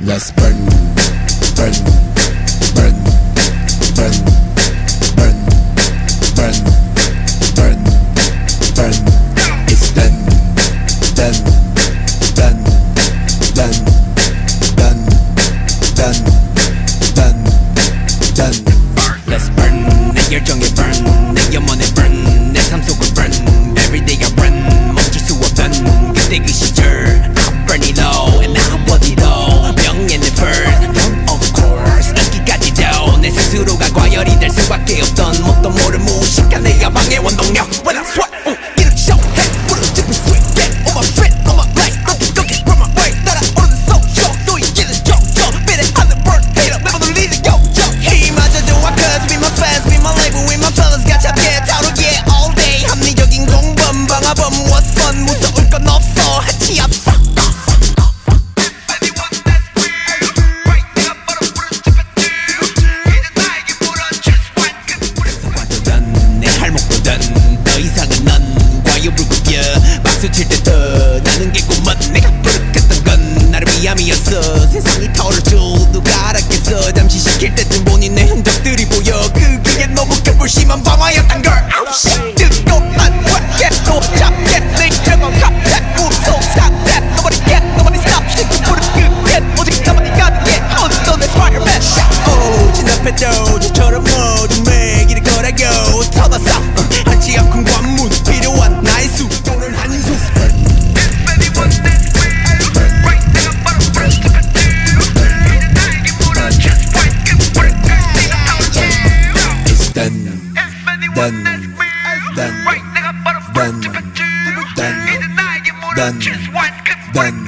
Let's burn, burn, burn, burn, burn, burn, burn, burn. It's done, done, done, done, done, done, done, done. Let's burn. 내 열정에 burn, 내 영혼에 burn, 내 삶 속을 burn. Everyday I run, 멈출 수 없던 그때 그 시절. I'm burning low and I want it all. 명예는 first, don't of course. 인기까지도 내 스스로가 과열이 될 수밖에 없던 뭣도 모를 무식한 내 야망의 원동력. When I sweat, 이렇게 show해 부르짖고 sweet, get on my feet, on my legs. Don't go get from my way. 따라오르는 소쇼, 또 이기는 종종. 비례 하는 burn, hater, 매번 울리는 요정. 힘마저 좋아, cause be my fans, be my label, with my fellas. 가차게 다루기에 all day. 합리적인 공범, 방화범, what's fun. 무서울 건 없어, 해치 없어. 칠 때 더 나는 개구먼 내가 부르겠던 건 나를 미함이었어. 세상이 타오를 줄 누가 알았겠어. 잠시 시킬 때쯤 보니 내 흔적들이 보여. 그게 너무 겨울심한 방화였단 걸. 뜨겁만 웹겟도 잡겠 냉정한 갑작 무서운 스탑 Nobody get, nobody stop. 시끄 부른 그게 오직 나만이 가능해. 어떤 내 fireman shot. 진압해도 저처럼 모든 매기를 거라고 터놨어. 한치 앞큰 관문 필요한 나의 수고를 한 수. Done, done, done, done, done, done, done.